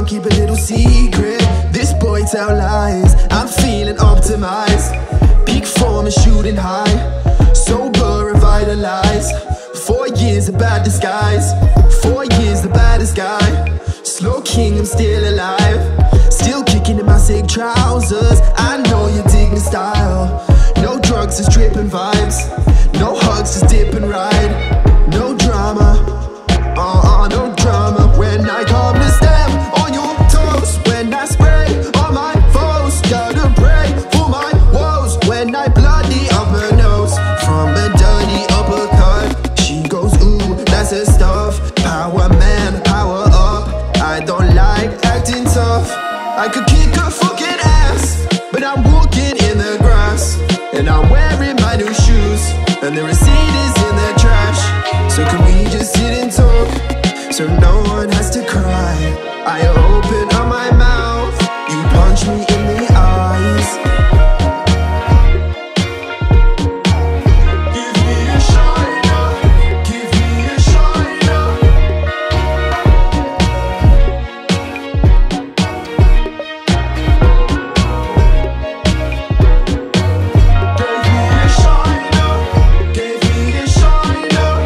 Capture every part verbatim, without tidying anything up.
keep a little secret. This boy tell lies, I'm feeling optimized. Peak form and shooting high, sober, revitalized. Four years of bad disguise, four years the baddest guy. Slow king, I'm still alive, still kicking in my sick trousers. I know you dig my style. No drugs, just dripping vibes. No hugs, just dip and ride. No drama, uh-uh, no drama. When I come to step on your toes, when I spray on my foes, gotta pray for my woes. When I bloody up her nose from a dirty uppercut, she goes, ooh, that's her stuff. Power man, power up. I don't like acting tough. I could kick her fucking ass, but I'm walking in the grass, and I'm wearing my new shoes, and the receipt is in the trash. So can we just sit and talk, so no one has to cry? I open up my mouth, you punch me in the eyes. Give me a shiner, give me a shiner. Gave me a shiner, gave me a shiner.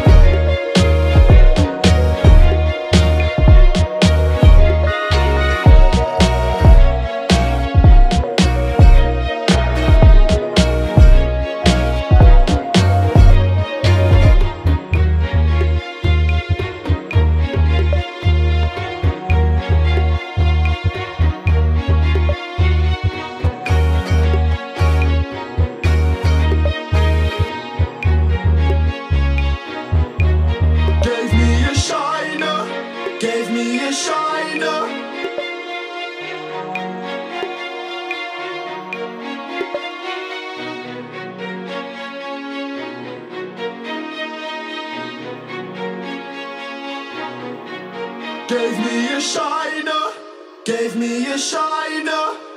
Gave me a shiner, gave me a shiner. Gave me a shiner, gave me a shiner.